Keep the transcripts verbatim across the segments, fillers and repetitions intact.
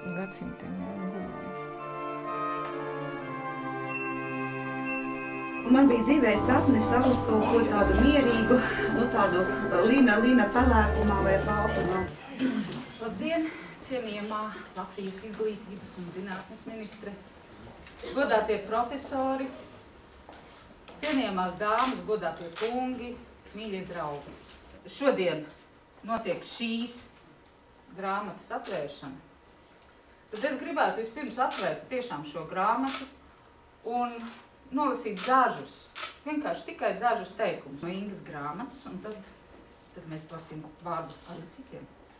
gadsimtiem jau gulējis. Man bija dzīvē sapnis aust kaut ko tādu mierīgu, nu tādu lina, lina pelēkumā vai baltumā. Labdien, cienījamā Latvijas izglītības un zinātnes ministre, godātie profesori, cienījamās dāmas, godātie kungi, mīļie draugi. Šodien notiek šīs grāmatas atvēršana. Tad es gribētu vispirms atvērt tiešām šo grāmatu un nolasīt dažus, vienkārši tikai dažus teikumus no Ingas grāmatas, un tad, tad mēs dosim vārdu arī citiem.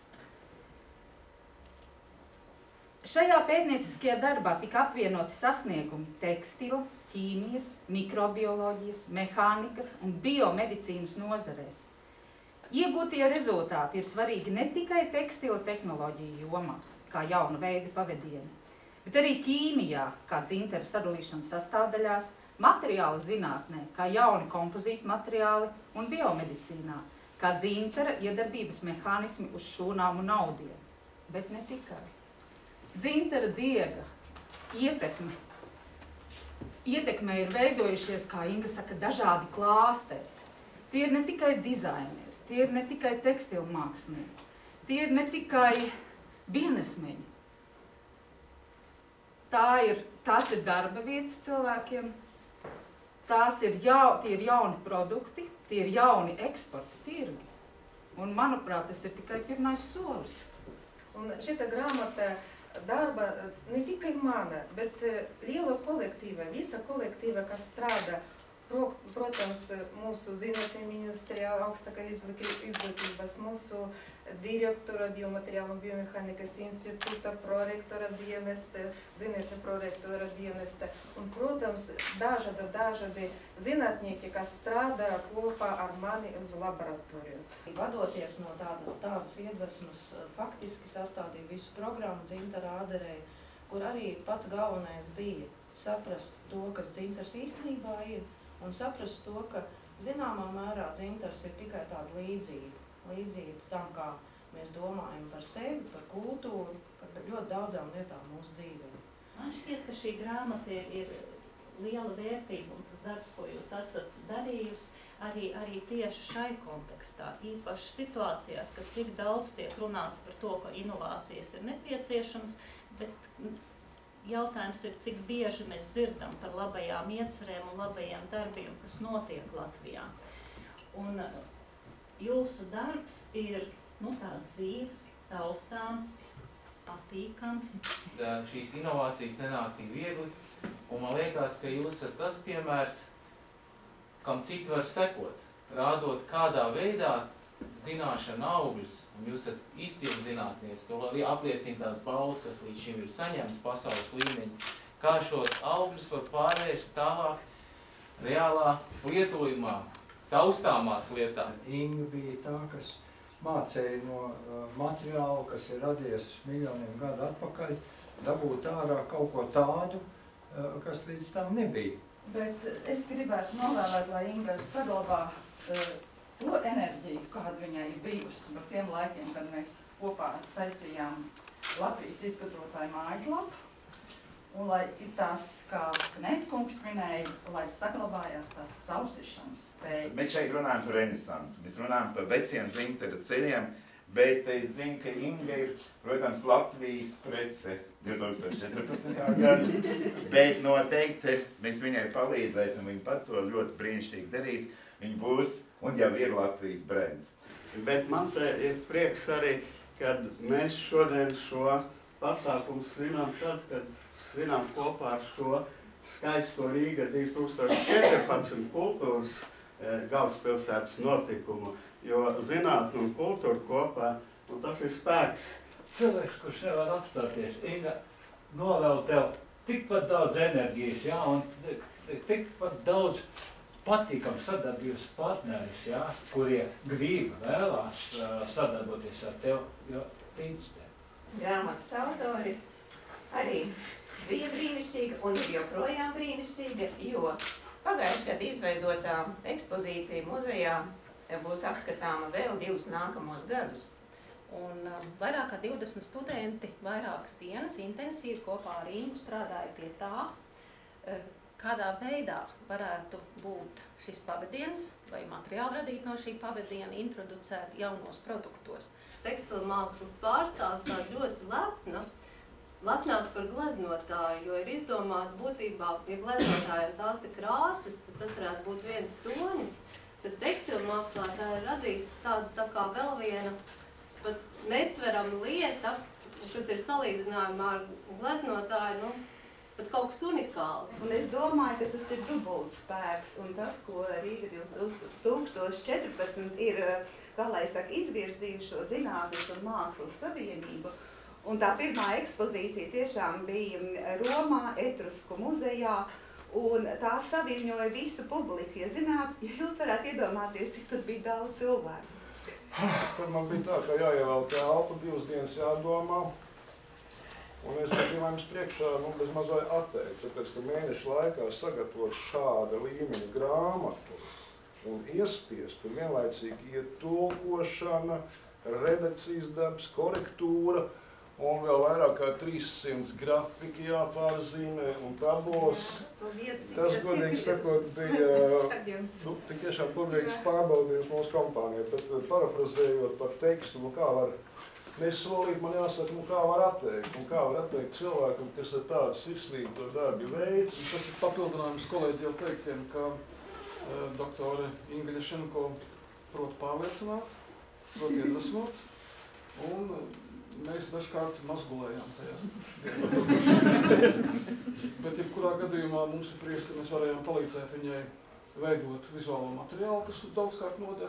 Šajā pētnieciskajā darbā tika apvienoti sasniegumi tekstila, ķīmijas, mikrobioloģijas, mehānikas un biomedicīnas nozarēs. Iegūtie rezultāti ir svarīgi ne tikai tekstila tehnoloģiju jomā, kā jauna veida pavadieni, bet arī ķīmijā, kā dzintara sadalīšanas sastāvdaļās, materiālu zinātnē, kā jauni kompozīti materiāli un biomedicīnā, kā dzintara iedarbības mehānismi uz šūnām un audiem, bet ne tikai. Dzintara diega ietekme. Ietekmē ir veidojušies, kā Inga saka, dažādi klāsteri. Tie ir ne tikai dizaineri, tie ir ne tikai tekstilmākslinieki, tie ir ne tikai biznesmeņi. Tā ir, tās ir darba vietas cilvēkiem, tās ir, jau, tie ir jauni produkti, tie ir jauni eksporta tirgi. Un, manuprāt, tas ir tikai pirmais solis. Un šita grāmata darba ne tikai mana, bet liela kolektīva, visa kolektīva, kas strādā. Protams, mūsu zinātņu ministrija, augstākā izglītības, mūsu direktora biomateriālu un biomehānikas institūta, prorektora dienesta, zinātņu prorektora dienesta un, protams, dažādi, dažādi zinātnieki, kas strādā kopā ar mani uz laboratoriju. Vadoties no tādas, tādas iedvesmas, faktiski sastādīja visu programmu dzintara āderei, kur arī pats galvenais bija saprast to, kas dzintars īstenībā ir, un saprast to, ka zināmā mērā dzintars ir tikai tāda līdzība, līdzība tam, kā mēs domājam par sevi, par kultūru, par ļoti daudzām lietām mūsu dzīvē. Man šķiet, ka šī grāmata ir, ir liela vērtība, un tas darbs, ko jūs esat darījusi, arī, arī tieši šai kontekstā, īpaši situācijās, kad tik daudz tiek runāts par to, ka inovācijas ir nepieciešams, bet jautājums ir, cik bieži mēs dzirdam par labajām iecerēm un labajiem darbiem, kas notiek Latvijā. Un jūsu darbs ir, nu, tāds dzīves, taustāms, patīkams. Da, šīs inovācijas nenāk tik viegli, un man liekas, ka jūs esat tas piemērs, kam citi var sekot, rādot kādā veidā zināšana augļus, un jūs esat izcili zinātnieci, to apliecina tās balvas, kas līdz šim ir saņemts pasaules līmeņi, kā šos augļus var pārvērst tālāk reālā lietojumā, taustāmās lietās. Inga bija tā, kas mācēja no uh, materiālu, kas ir radies miljoniem gadu atpakaļ, dabūt ārā kaut ko tādu, uh, kas līdz tam nebija. Bet es gribētu novēlēt, lai Inga saglabā uh, to enerģiju, kāda viņai ir bijusi par tiem laikiem, kad mēs kopā taisījām Latvijas izgudrotāju mājaslapu. Un lai ir tās, kā Knētkungs minēja, lai saglabājās tās caursišanas spējas. Mēs šeit runājam par renesansu, mēs runājam par veciem dzintara ceļiem, bet es zinu, ka Inga ir, protams, Latvijas prece divi tūkstoši četrpadsmitā gada, bet noteikti mēs viņai palīdzēsim, viņa pat to ļoti brīnišķīgi darīs. Viņa būs un jau ir Latvijas brēns. Bet man te ir prieks arī, kad mēs šodien šo pasākumu svinām tad, kad svinām kopā ar šo skaisto Rīga divi tūkstoši četrpadsmit kultūras e, galvaspilsētas notikumu, jo zinātne un kultūra kopā, un tas ir spēks. Cilvēks, kurš nevar apstāties, Inga, novēl tev tikpat daudz enerģijas, jā, un tikpat daudz patīkam sadarbības partneris, jā, kurie grib, vēlās uh, sadarboties ar tev, jo tic tev. Grāmatas autori arī bija brīnišķīga un ir joprojām brīnišķīga, jo pagājušajā gadā izveidotā ekspozīcija muzejā būs apskatāma vēl divus nākamos gadus. Un uh, vairāk kā divdesmit studenti vairākas dienas intensīvi kopā ar Ingu strādāja pie tā, uh, kādā veidā varētu būt šis pavadiens vai materiāli radīt no šī pavadiena, introducēt jaunos produktos. Tekstila mākslas pārstāvs tā ļoti lepna, lepnāk par gleznotāju, jo ir izdomāta būtībā, ja gleznotāja ir tās te krāsas, tad tas varētu būt viens tonis, tad tekstila mākslā tā ir radīta tāda tā kā vēl viena pat netverama lieta, kas ir salīdzinājumā ar gleznotāju, nu, pat kaut kas unikāls. Un es domāju, ka tas ir dubults spēks, un tas, ko Rīga divtūkstoš četrpadsmit ir, kā lai saka, izvirzījuši šo zinātnes un mākslas savienību. Un tā pirmā ekspozīcija tiešām bija Romā, Etrusku muzejā, un tā saviņoja visu publiku. Ja zināt, ja jūs varētu iedomāties, cik tur bija daudz cilvēku. Tad man bija tā, ka jāievēl telpa, divas dienas jādomā. Un es biju jums priekšā, nu, bez mazai atteikt, tāpēc, ka mēnešu laikā sagatavot šāda līmeņa grāmatu un iespiest, un vienlaicīgi iet tulkošana, redakcijas darbs, korektūra, un vēl vairāk kā trīssimts grafiki jāpārzīmē un tabulas. Tas, godīgi sakot, bija nu, tik tiešām godīgs pārbaudījums mūsu kompānijai, bet parafrazējot par tekstu, nu kā var nesolīt, man jāsaka, nu kā var atteikt, un kā var atteikt cilvēkam, kas ar tādu sirsnīgu to darbu veids. Tas ir papildinājums kolēģi jau teiktiem, ka uh, doktore Inga Ļešenko prot pārliecināt, prot iedvesmot, un uh, mēs dažkārt mazgulējām tajās. Bet jebkurā gadījumā mums ir prieks, ka mēs varējām palīdzēt viņai veidot vizuālo materiālu, kas daudzkārt noder.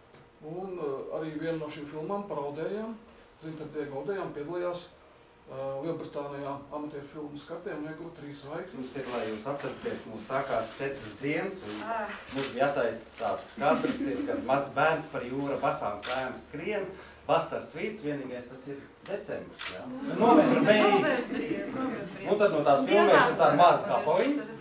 Un uh, arī vienu no šīm filmām paraudējām. Zinta Diegaudējām piedalījās uh, Lielbritānijā amatieru filmu skatē un iegūt trīs zvaigznes. Mums ir, lai jūs atceraties, mums tākās četras dienas, un mums bija jātaisa tāds kadrs, ir, kad mazs bērns par jūra basām kājām skrien, vasaras vīts, vienīgais tas ir decembris, jā. Novembra beigas. Un tad no tās filmēs ir tāda maza kapoiņa.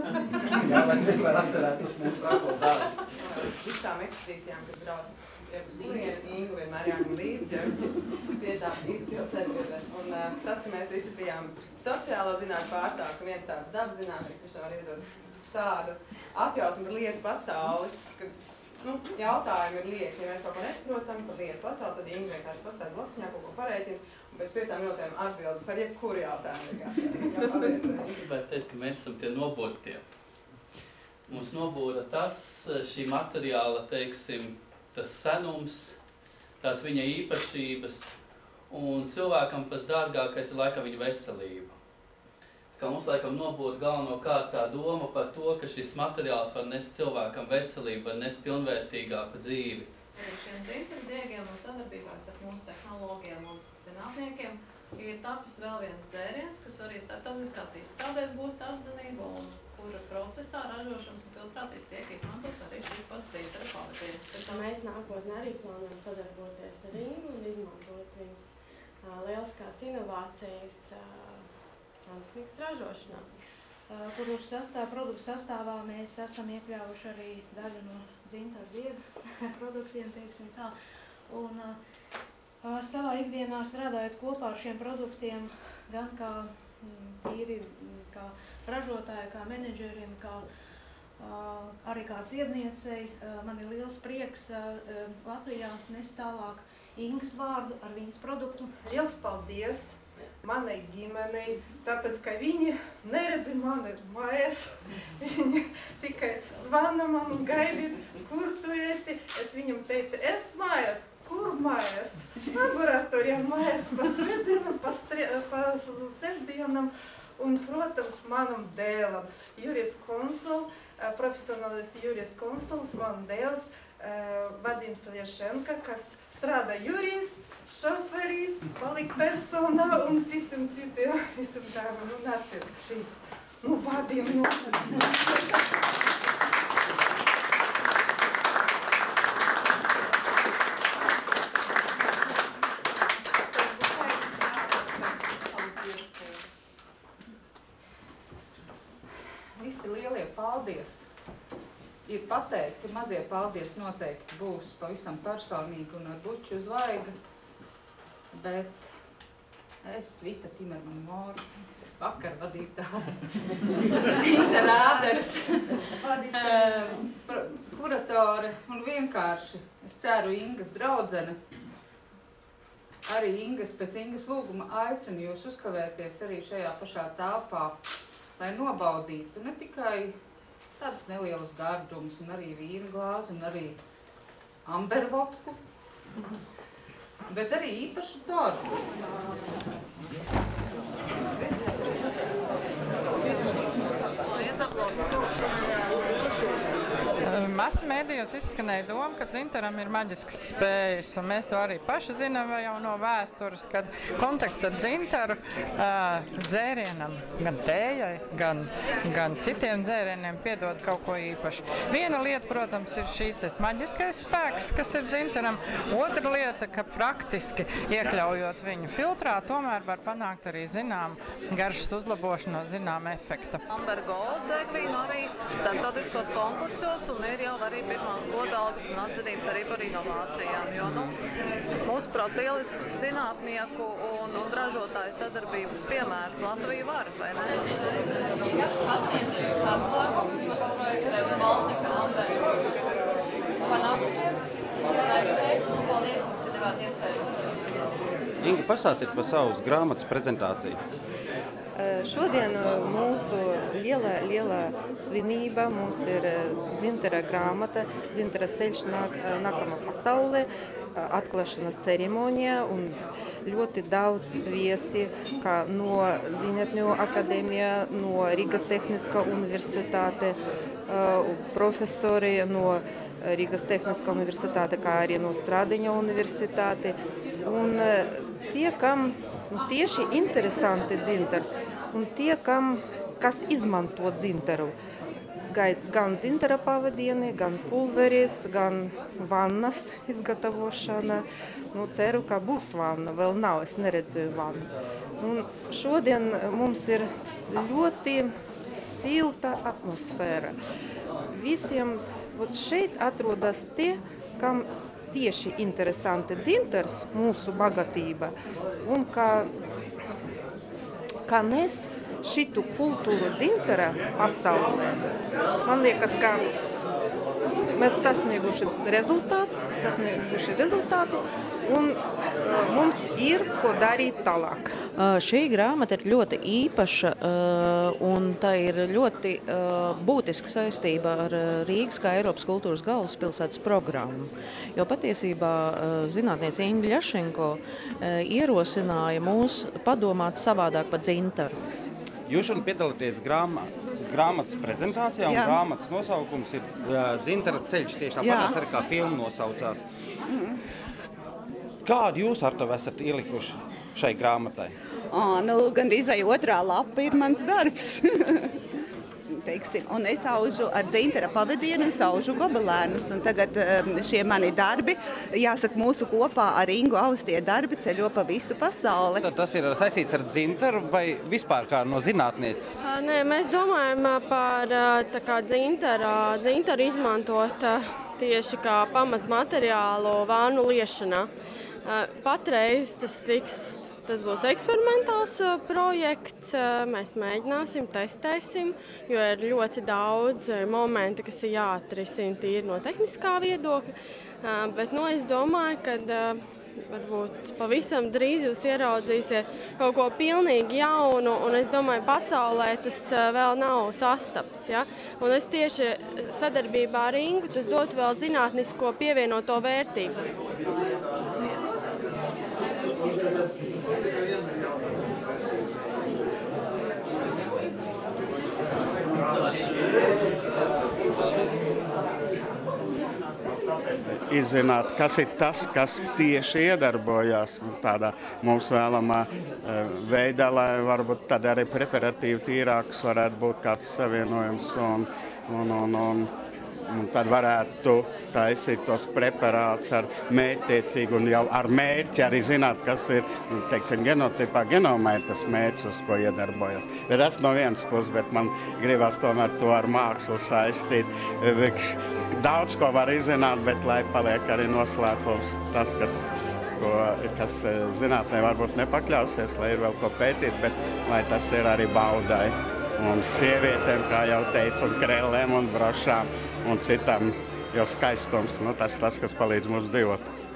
Jā, lai vienmēr atcerētu, tas mums rāko darbu. Uz tām ekspozīcijām, kas brauc. Ja uz Ingu vienmēr jāņem līdzi, ja tiešām izcili ceļveders. Un uh, tas, ka mēs visi bijām sociālo zinātņu pārstāvji, ka viens tāds dabas zinātnieks, viņš var iedot tādu apjausmu par lietu pasauli, ka nu, jautājumi ir lieki. Ja mēs kaut ko nesaprotam par lietu pasauli, tad Inga vienkārši pastāv blokciņā, kaut ko pareiķina, un pēc piecām minūtēm atbildi par jebkuru jautājumu. Jā, paldies. Gribētu teikt, ka mēs esam tie nobūtie. Mums nobūda tas, šī materiāla, teiksim, tas senums, tās viņa īpašības, un cilvēkam pats dārgākais ir laikam viņa veselība. Kā mums laikam nobūda galvenokārt tā doma par to, ka šis materiāls var nest cilvēkam veselību, var nest pilnvērtīgāku dzīvi. Arī šiem dzimtendiegiem un sadarbībās ar mūsu tehnologiem un zinātniekiem ir tapis vēl viens dzēriens, kas arī starptautiskās izstādēs būs atzinība un kura procesā ražošanas un filtrācijas tiek izmantots arī šīs pats dzintara pavadiens. Mēs nākotnē arī plānojam sadarboties ar Ingu un izmantot viņas uh, lieliskās inovācijas uh, santehnikas ražošanā. Uh, kuru sastāv, produktu sastāvā mēs esam iekļāvuši arī daļu no dzintara diega produktiem, teiksim tā. Un uh, uh, savā ikdienā strādājot kopā ar šiem produktiem, gan kā tīri, kā ražotāji, kā menedžeriem, kā uh, arī kā dziedniecei. Uh, man ir liels prieks uh, Latvijā nest tālāk Ingas vārdu ar viņas produktu. Liels paldies manai ģimenei, tāpēc, ka viņi neredzi mani mājās. Viņi tikai zvana man un gaidīt, kur tu esi. Es viņam teicu, es mājās. Kur mājās? Laboratorijā mājās pa svētdienam, pa, pa sestdienam. Un, protams, manam dēlam, Jurijs Konsul, profesionālis Jurijs Konsuls, man dēls, Vadims Ļešenka, kas strādā jurist, šoferis, palika personā un citiem, citiem visam darbam. Nu, nāciet šeit. Nu, Vadim, nu. Visi lielie paldies ir pateikti, mazie paldies noteikti būs pavisam personīgi un ar buču uz vaiga. bet es, Vita Timerman Mora, vakar vadītāja, Zinta Rāderes, kuratore un vienkārši, es ceru, Ingas draudzene, arī Ingas pēc Ingas lūguma aicinu jūs uzkavēties arī šajā pašā telpā, lai nobaudītu ne tikai tādas nelielas gardumus, un arī vīna glāzi, un arī ambervotku, bet arī īpašu tortu. Masu mēdījos izskanēja doma, ka dzintaram ir maģiskas spējas, un mēs to arī paši zinām jau no vēstures, kad kontakts ar dzintaru dzērienam, gan tējai, gan, gan citiem dzērieniem piedod kaut ko īpaši. Viena lieta, protams, ir šī tas maģiskais spēks, kas ir dzintaram. Otra lieta, ka praktiski iekļaujot viņu filtrā, tomēr var panākt arī zinām garšas uzlabošanos, zinām efekta. Amber Gold degvīnu arī starptautiskos konkursos un ir jau arī pirmās godalgas un atzinības arī par inovācijām, jo, nu, mūsuprāt, lielisks zinātnieku un, un ražotāju sadarbības piemērs Latvija var, vai ne? Ja, pasniegšības atslēgumu, jūs projektējat Baltika Amber fanātikiem, vajadzēs, un paldies jums, ka devāt iespēju. Inga, pastāstīt par savas grāmatas prezentāciju. Šodien mūsu liela, liela svinība, mums ir dzintara grāmata, dzintara ceļš nāk, nākamā pasaulē, atklāšanas ceremonija un ļoti daudz viesi, kā no Zinātņu akadēmija, no Rīgas Tehniskā universitāte, profesori no Rīgas Tehniskā universitāte, kā arī no Stradiņa universitāte. Un tie, kam tieši interesanti dzintars, un tie, kam, kas izmanto dzintaru, gan dzintara pavadieni, gan pulveris, gan vannas izgatavošana. Nu, ceru, ka būs vanna, vēl nav, es neredzēju vannu. Un šodien mums ir ļoti silta atmosfēra. Visiem šeit atrodas tie, kam tieši interesanti dzintars, mūsu bagātība, un kā, kā nes šitu kultūru dzintara pasaulē. Man liekas, ka mēs sasnieguši rezultātu, sasnieguši rezultātu, un uh, mums ir ko darīt tālāk. Uh, šī grāmata ir ļoti īpaša, uh, un tā ir ļoti uh, būtiska saistība ar uh, Rīgas kā Eiropas kultūras galvaspilsētas programmu. Jo patiesībā uh, zinātniece Inga Ļašenko uh, ierosināja mūs padomāt savādāk par dzintaru. Jūs šodien piedalāties grāma, grāmatas prezentācijā, un Jā. grāmatas nosaukums ir uh, Dzintara ceļš, tieši tāpat arī kā filma nosaucās. Mm. Kādu jūs ar to esat ielikuši šai grāmatai? O, nu, gandrīz vai otrā lapa ir mans darbs. Teiksim. Un es aužu ar dzintara pavadienu, es aužu gobelēnus. Un tagad šie mani darbi, jāsaka, mūsu kopā ar Ingu austie darbi ceļo pa visu pasauli. Tad tas ir saistīts ar dzintaru vai vispār kā no zinātnieces? Nē, mēs domājam par tā kā dzintara, dzintaru izmantot tieši kā pamatmateriālu vānu liešanā. Patreiz tas tiks, tas būs eksperimentāls projekts, mēs mēģināsim, testēsim, jo ir ļoti daudz momenti, kas ir jāatrisina tīri no tehniskā viedokļa, bet nu, es domāju, ka varbūt pavisam drīz jūs ieraudzīsiet kaut ko pilnīgi jaunu, un es domāju, pasaulē tas vēl nav sastapts. Ja? Un es tieši sadarbībā ar Ingu tas dotu vēl zinātnisko pievienoto vērtību. Izzināt, kas ir tas, kas tieši iedarbojās tādā mums vēlamā veidā, lai varbūt tad arī preparatīvi tīrāks varētu būt kāds savienojums un, un, un, un, un tad varētu taisīt tos preparātus ar mērķtiecīgu un jau ar mērķi arī zināt, kas ir, teiksim, genotipā genomā ir tas mērķis, uz ko iedarbojas. Bet tas no vienas puses, bet man gribas tomēr to ar mākslu saistīt. Daudz ko var izzināt, bet lai paliek arī noslēpums tas, kas ko, kas zinātnē varbūt nepakļausies, lai ir vēl ko pētīt, bet lai tas ir arī baudai. Un sievietēm, kā jau teicu, un krellēm un brošām un citam, jo skaistums, nu, tas tas, kas palīdz mums dzīvot.